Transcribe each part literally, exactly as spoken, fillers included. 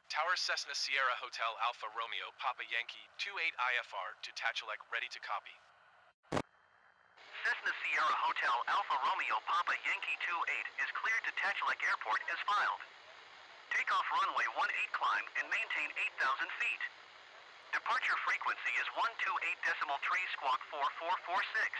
Tower Cessna Sierra Hotel Alpha Romeo Papa Yankee two eight I F R to Tachelec, ready to copy. Cessna Sierra Hotel Alpha Romeo Papa Yankee two eight is cleared to Tachelec Airport as filed. Takeoff runway one eight climb and maintain eight thousand feet. Departure frequency is one two eight decimal three squawk four four four six.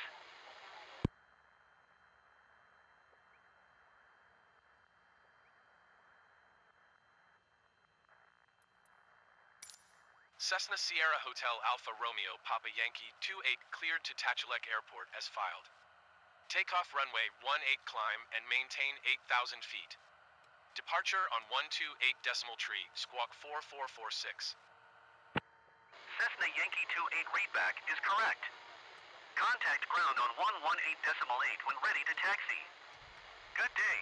Cessna Sierra Hotel Alpha Romeo Papa Yankee two eight cleared to Tachelec Airport as filed. Takeoff runway one eight climb and maintain eight thousand feet. Departure on one two eight decimal three squawk four four four six. Cessna Yankee two eight readback is correct. Contact ground on one one eight decimal eight when ready to taxi. Good day.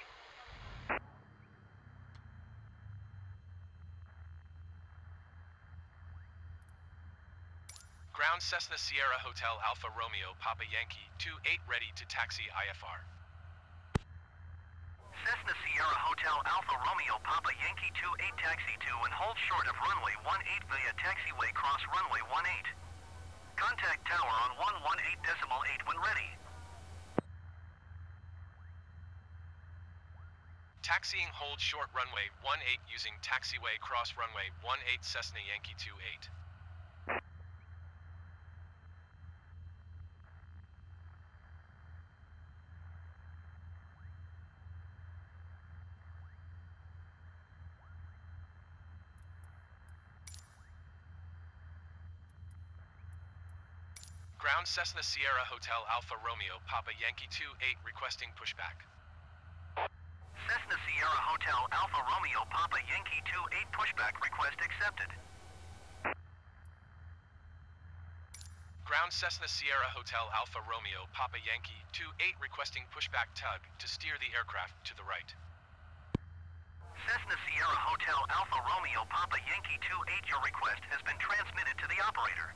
Ground Cessna Sierra Hotel Alpha Romeo Papa Yankee two eight ready to taxi I F R. Cessna Sierra Hotel Alpha Romeo Papa Yankee two eight taxi to and hold short of runway one eight via taxiway cross runway one eight. Contact tower on one one eight decimal eight when ready. Taxiing hold short runway one eight using taxiway cross runway one eight Cessna Yankee two eight. Ground Cessna Sierra Hotel Alpha Romeo Papa Yankee two eight requesting pushback. Cessna Sierra Hotel Alpha Romeo Papa Yankee two eight pushback request accepted. Ground Cessna Sierra Hotel Alpha Romeo Papa Yankee two eight requesting pushback tug to steer the aircraft to the right. Cessna Sierra Hotel Alpha Romeo Papa Yankee two eight, your request has been transmitted to the operator.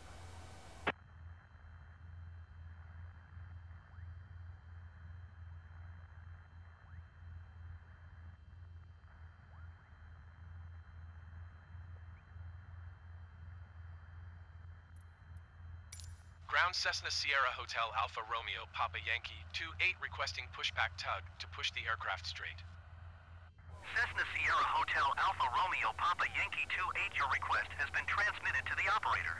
Ground Cessna Sierra Hotel Alpha Romeo Papa Yankee two eight requesting pushback tug to push the aircraft straight. Cessna Sierra Hotel Alpha Romeo Papa Yankee two eight, your request has been transmitted to the operator.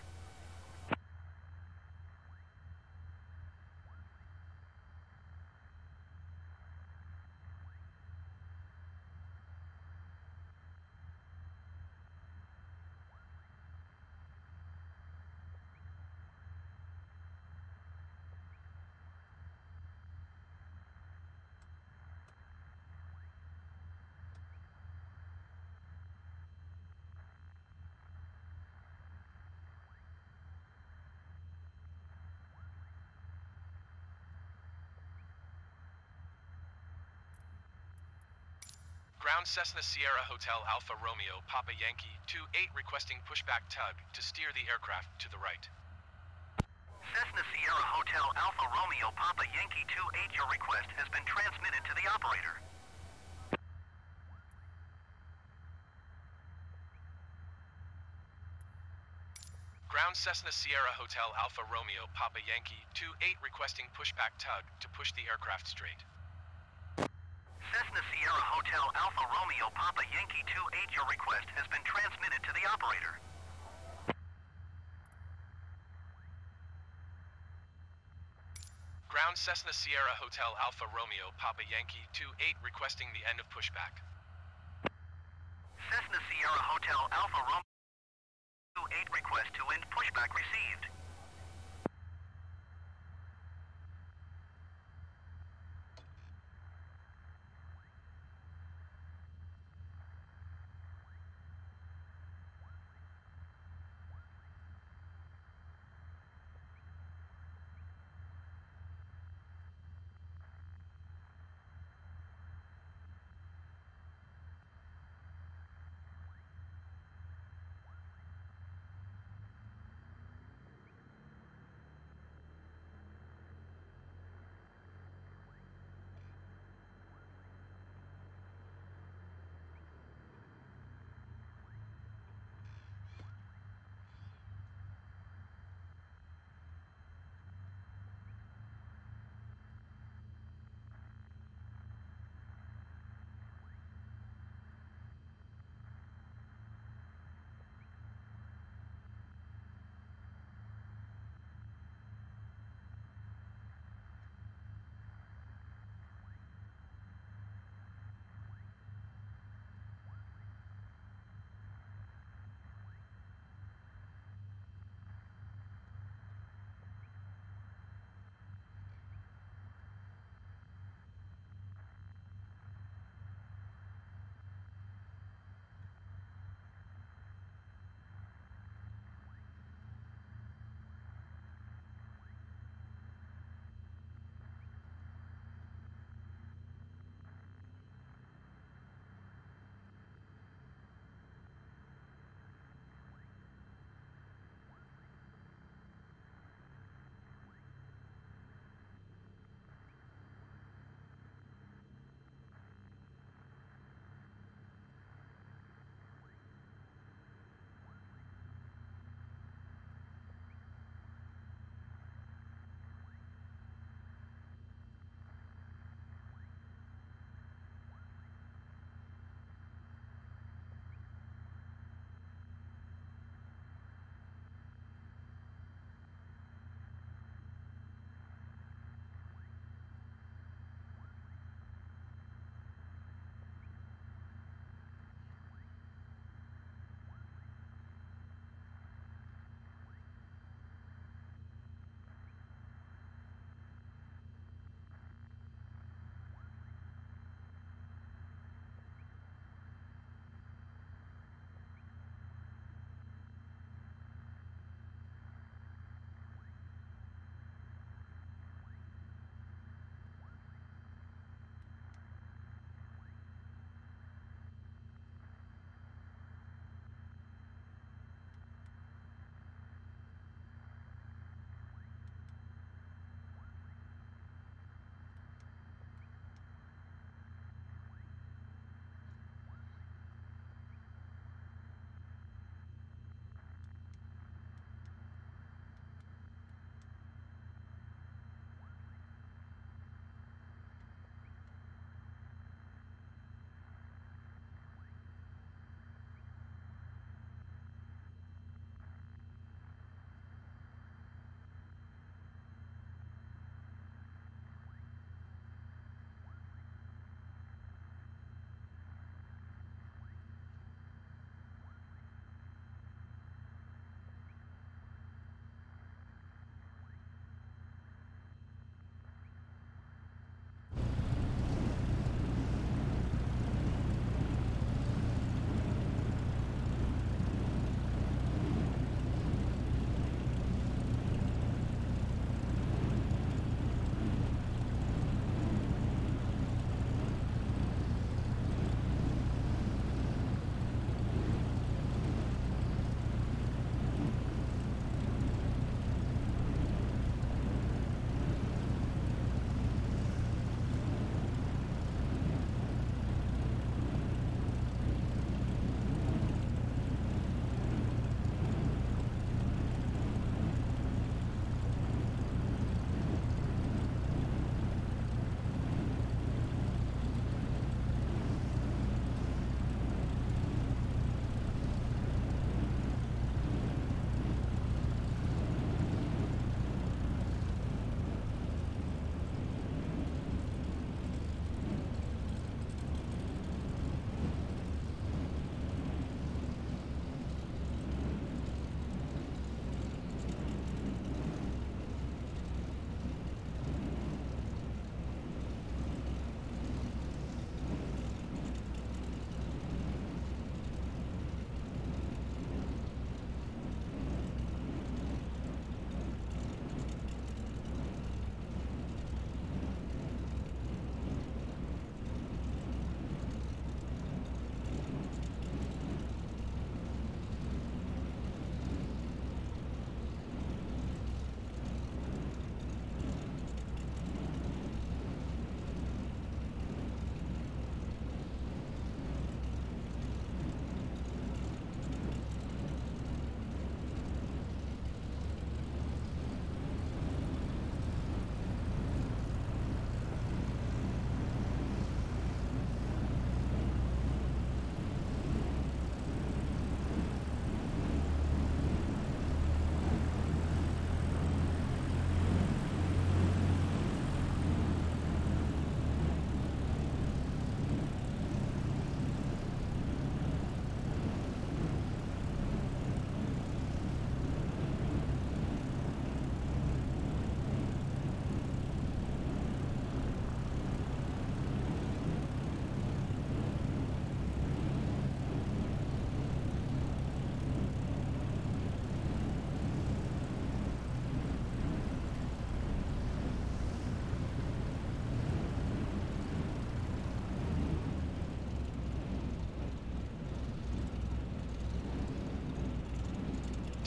Ground Cessna Sierra Hotel Alpha Romeo Papa Yankee two eight requesting pushback tug to steer the aircraft to the right. Cessna Sierra Hotel Alpha Romeo Papa Yankee two eight, your request has been transmitted to the operator. Ground Cessna Sierra Hotel Alpha Romeo Papa Yankee two eight requesting pushback tug to push the aircraft straight. Cessna Sierra Hotel Alpha Romeo Papa Yankee two eight, your request has been transmitted to the operator. Ground Cessna Sierra Hotel Alpha Romeo Papa Yankee two eight requesting the end of pushback. Cessna Sierra Hotel Alpha Romeo two eight request to end pushback received.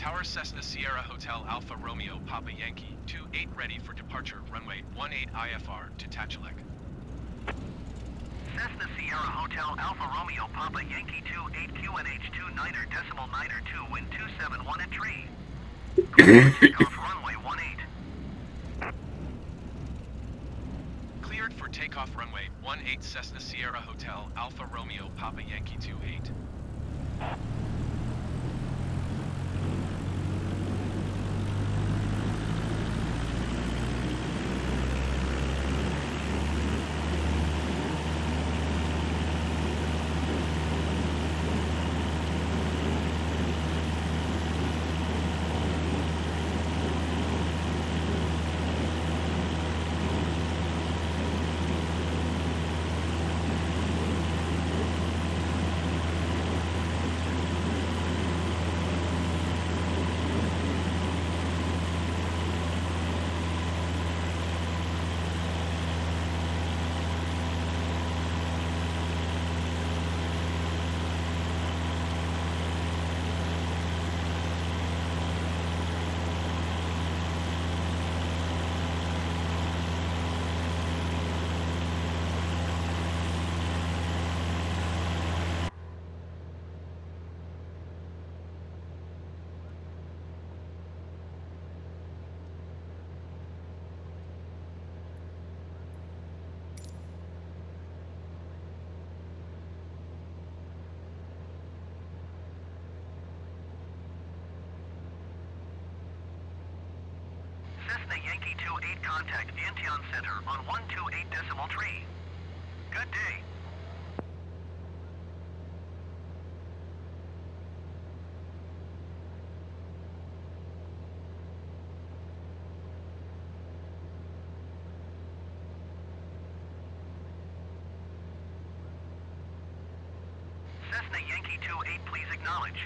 Tower Cessna Sierra Hotel Alpha Romeo Papa Yankee two eight ready for departure runway one eight I F R to Tachelec. Cessna Sierra Hotel Alpha Romeo Papa Yankee two eight Q N H two niner decimal niner two wind two seven one at tree. Takeoff runway one eight. Cleared for takeoff runway one eight Cessna Sierra Hotel Alpha Romeo Papa Yankee two eight. Cessna Yankee two eight contact Antion Center on one two eight decimal three. Good day. Cessna Yankee two eight, please acknowledge.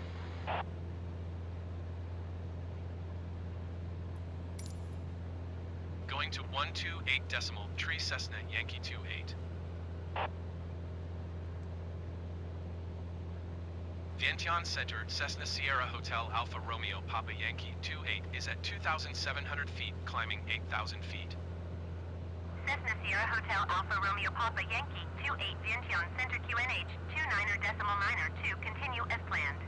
Going to one two eight decimal tree Cessna Yankee two eight. Vientiane Center Cessna Sierra Hotel Alpha Romeo Papa Yankee two eight is at two thousand seven hundred feet, climbing eight thousand feet. Cessna Sierra Hotel Alpha Romeo Papa Yankee two eight Vientiane Center Q N H two niner decimal niner two continue as planned.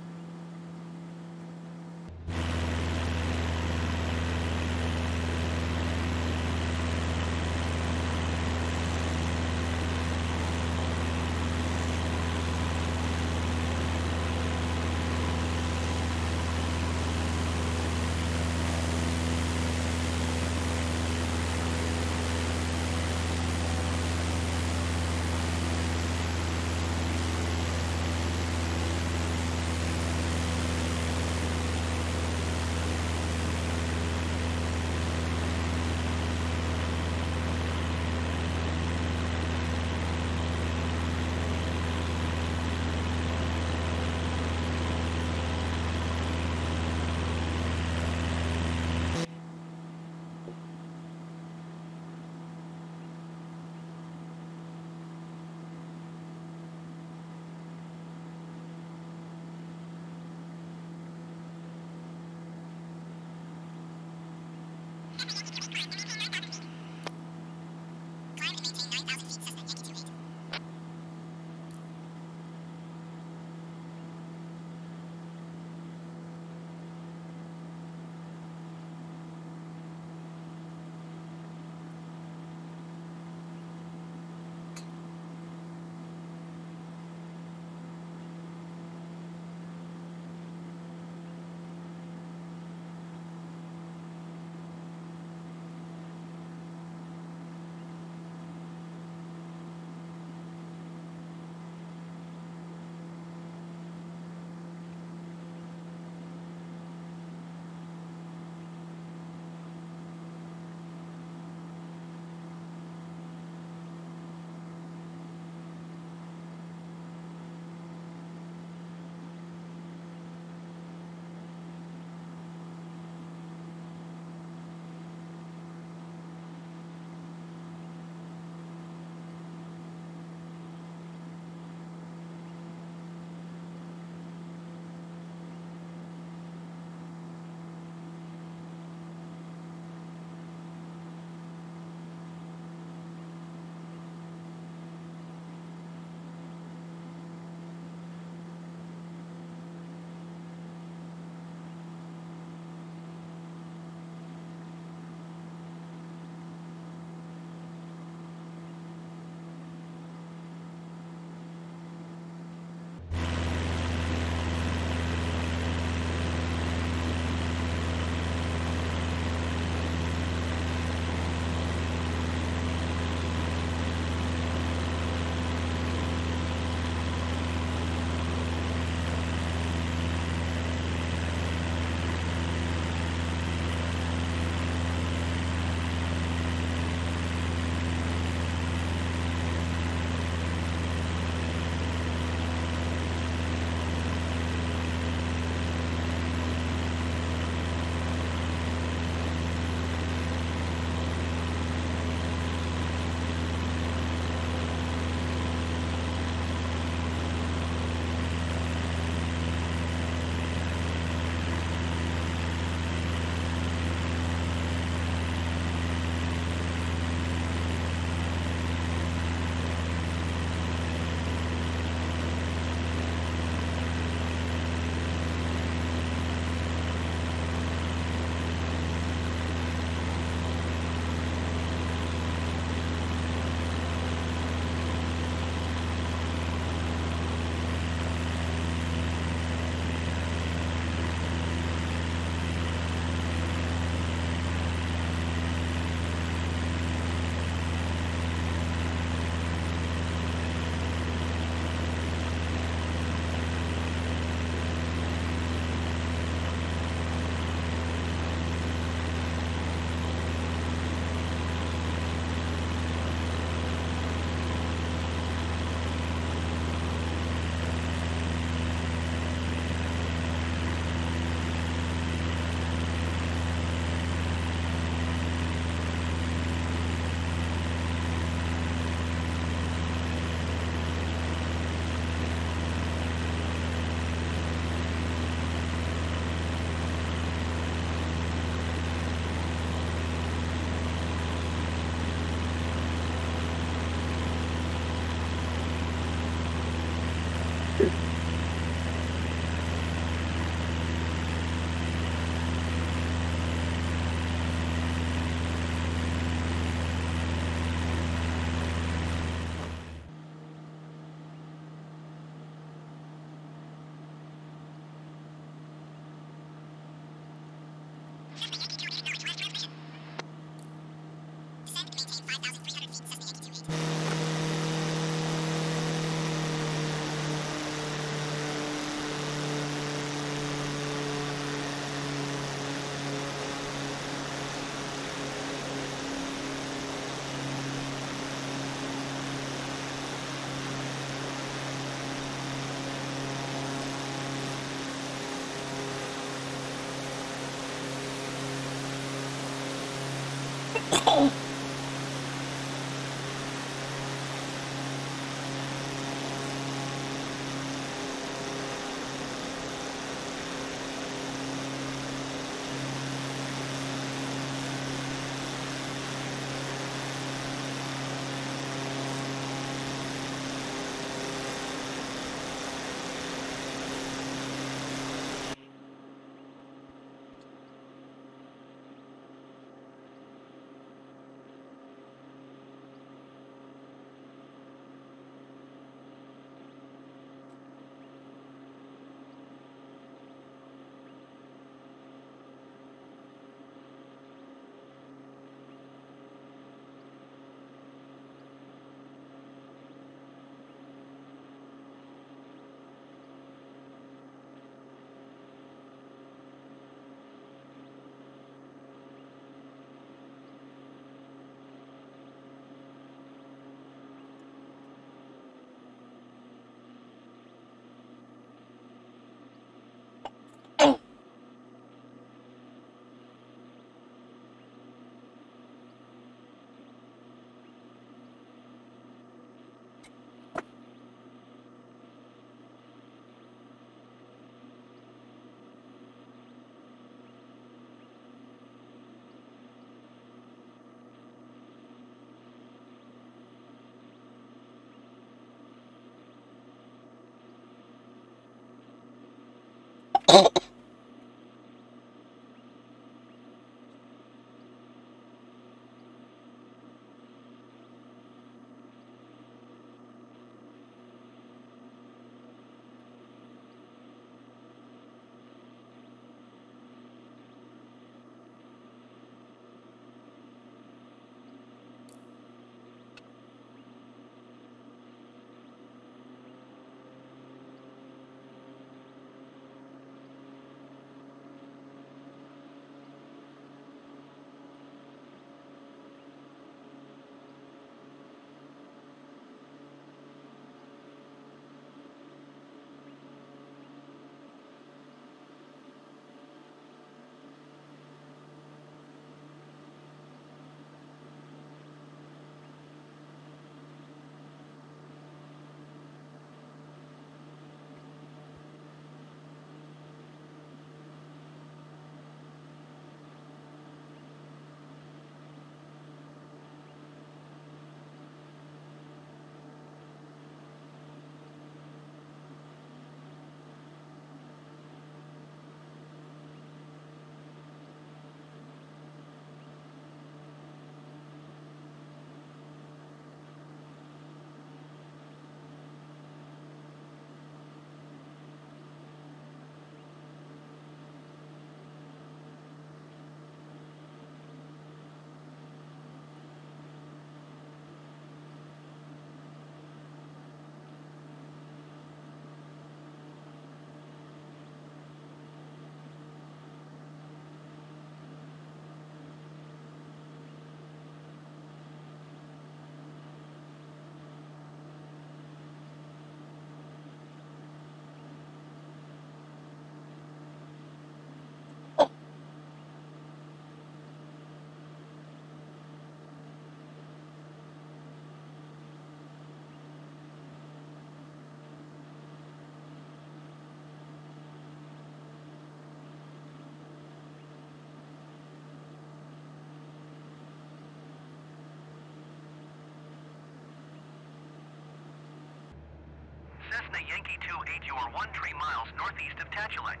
Cessna Yankee two eight, you are one three miles northeast of Tachelec.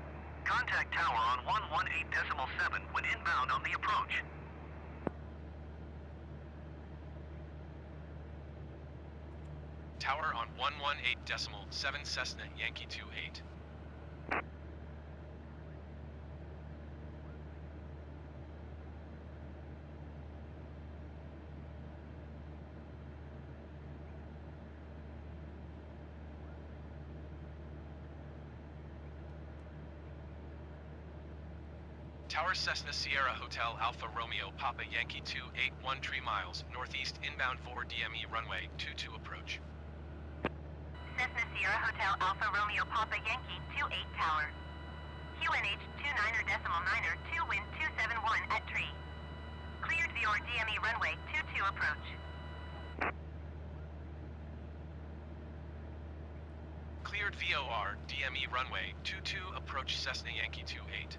Contact tower on one one eight decimal seven when inbound on the approach. Tower on one one eight decimal seven Cessna Yankee two eight. Tower Cessna Sierra Hotel Alpha Romeo Papa Yankee two eight one three miles northeast inbound for D M E runway two two approach. Cessna Sierra Hotel Alpha Romeo Papa Yankee two eight tower. Q N H two niner decimal niner two wind two seven one at tree. Cleared V O R D M E runway two two approach. Cleared V O R D M E runway two two approach Cessna Yankee two eight.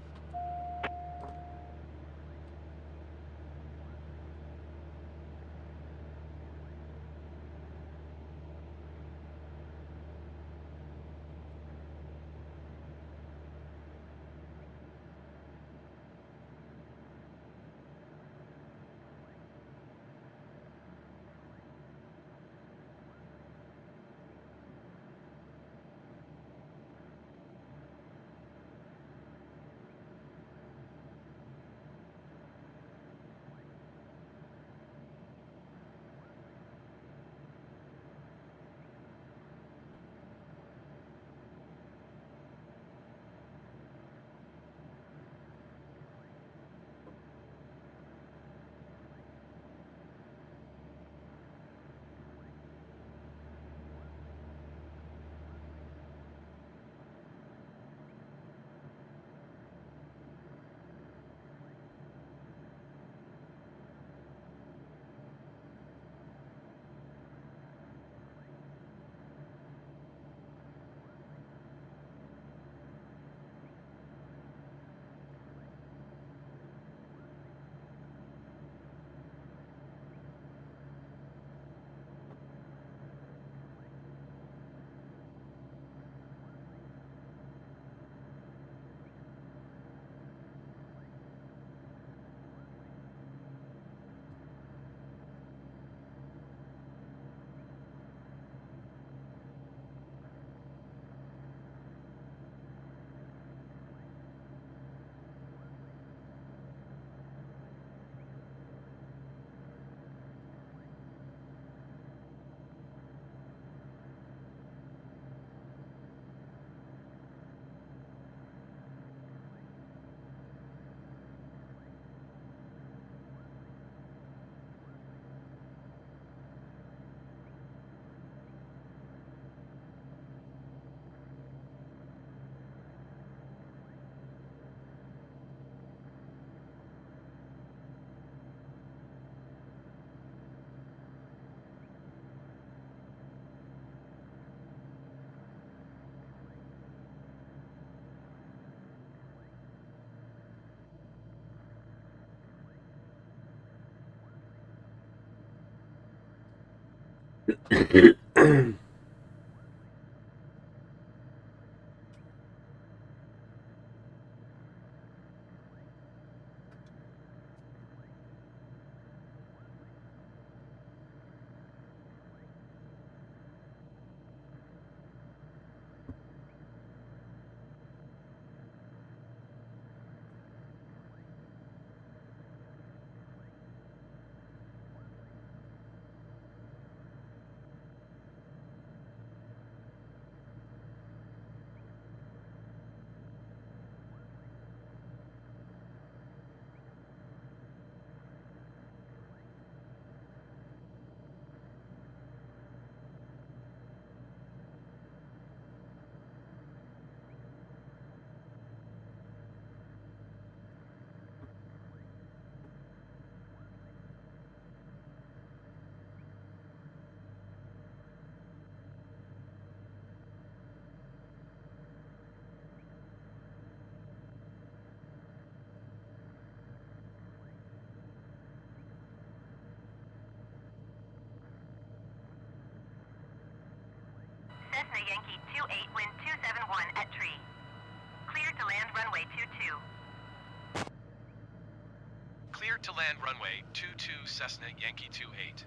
Cessna Yankee two eight, wind two seven one at tree. Cleared to land runway two two. Cleared to land runway two two Cessna Yankee two eight.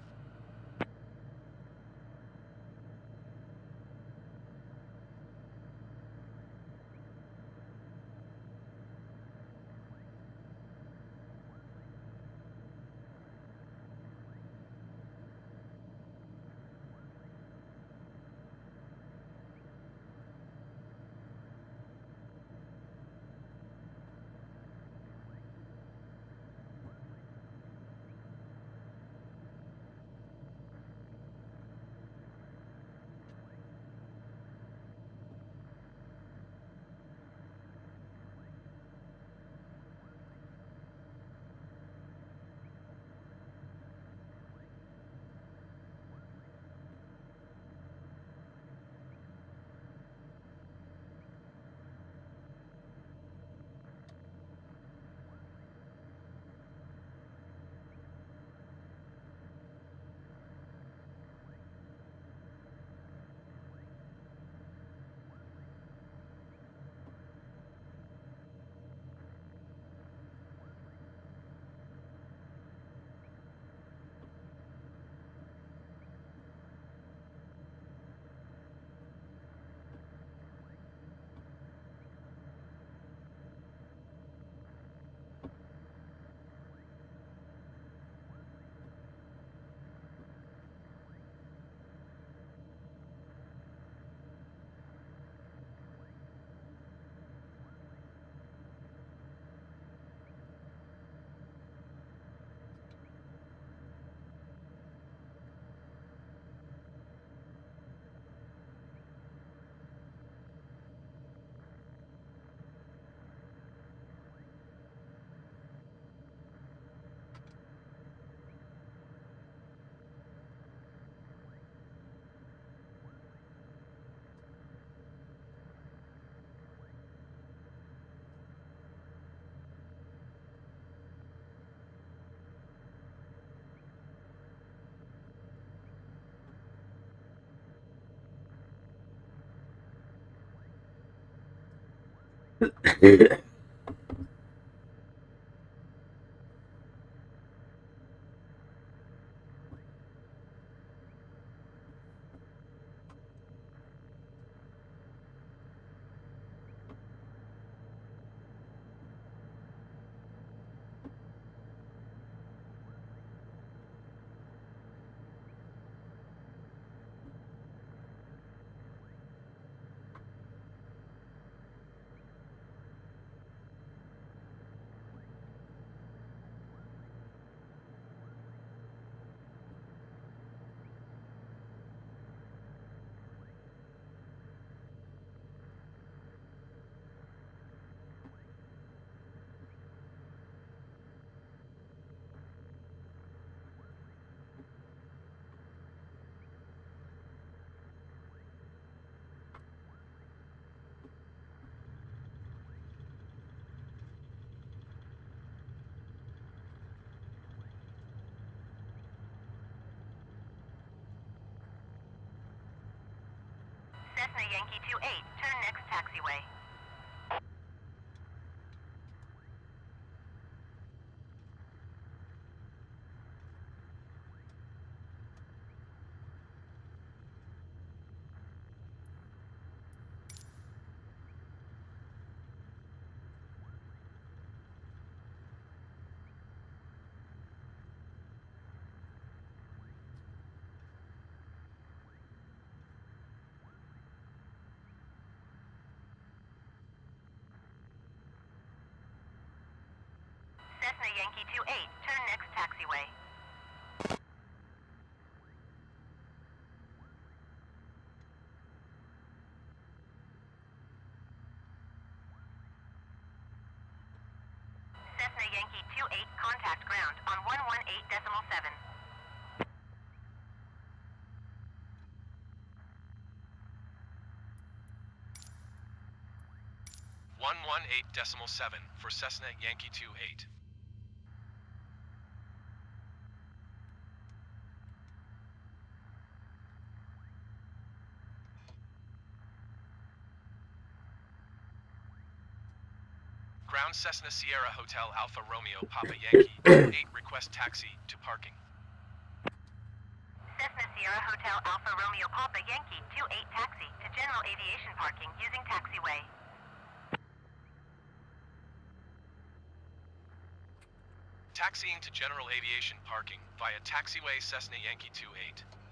Cessna Yankee two eight, turn next taxiway. Cessna Yankee two eight, turn next taxiway. Cessna Yankee two eight, contact ground on one one eight decimal seven. one one eight decimal seven for Cessna Yankee two eight. Ground Cessna Sierra Hotel Alpha Romeo Papa Yankee two eight, request taxi to parking. Cessna Sierra Hotel Alpha Romeo Papa Yankee two eight, taxi to general aviation parking using taxiway. Taxiing to general aviation parking via taxiway Cessna Yankee two eight.